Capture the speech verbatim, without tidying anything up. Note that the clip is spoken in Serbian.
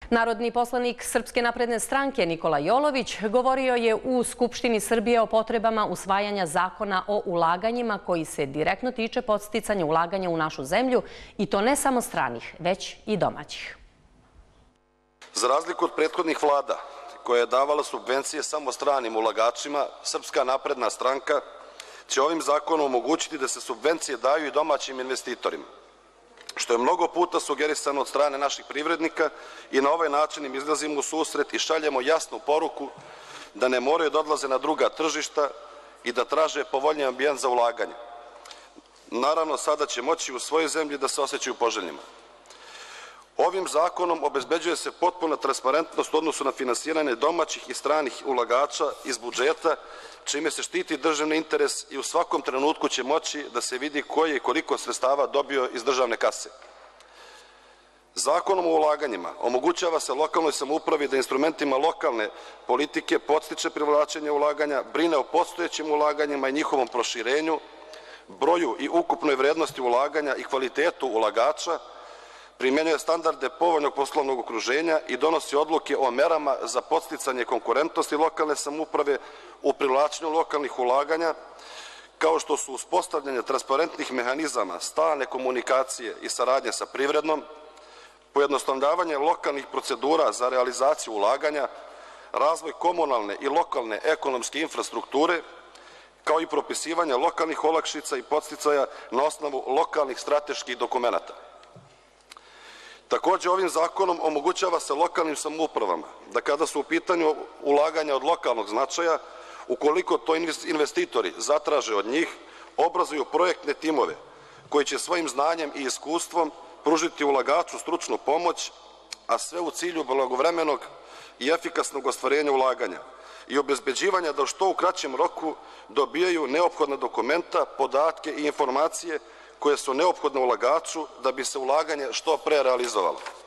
Narodni poslanik Srpske napredne stranke Nikola Jolović govorio je u Skupštini Srbije o potrebama usvajanja zakona o ulaganjima koji se direktno tiče podsticanja ulaganja u našu zemlju i to ne samo stranih, već i domaćih. Za razliku od prethodnih vlada koja je davala subvencije samo stranim ulagačima, Srpska napredna stranka će ovim zakonom omogućiti da se subvencije daju i domaćim investitorima, što je mnogo puta sugerisano od strane naših privrednika i na ovaj način im izlazimo u susret i šaljemo jasnu poruku da ne moraju da odlaze na druga tržišta i da traže povoljniji ambijent za ulaganje. Naravno, sada će moći u svojoj zemlji da se osjećaju poželjnima. Ovim zakonom obezbeđuje se potpuna transparentnost u odnosu na finansiranje domaćih i stranih ulagača iz budžeta, čime se štiti državni interes i u svakom trenutku će moći da se vidi koji je i koliko sredstava dobio iz državne kase. Zakonom o ulaganjima omogućava se lokalnoj samoupravi da instrumentima lokalne politike podstiče privlačenje ulaganja, brine o postojećim ulaganjima i njihovom proširenju, broju i ukupnoj vrednosti ulaganja i kvalitetu ulagača, primenjuje standarde povoljnog poslovnog okruženja i donosi odluke o merama za podsticanje konkurentnosti lokalne samouprave u privlačenju lokalnih ulaganja, kao što su uspostavljanje transparentnih mehanizama, stalne komunikacije i saradnje sa privrednom, pojednostavljavanje lokalnih procedura za realizaciju ulaganja, razvoj komunalne i lokalne ekonomske infrastrukture, kao i propisivanje lokalnih olakšica i podsticaja na osnovu lokalnih strateških dokumenata. Takođe, ovim zakonom omogućava se lokalnim samoupravama da kada su u pitanju ulaganja od lokalnog značaja, ukoliko to investitori zatraže od njih, obrazuju projektne timove koji će svojim znanjem i iskustvom pružiti ulagaču stručnu pomoć, a sve u cilju blagovremenog i efikasnog ostvarenja ulaganja i obezbeđivanja da što u kraćem roku dobijaju neophodna dokumenta, podatke i informacije koje su neophodne ulagaču da bi se ulaganje što pre realizovalo.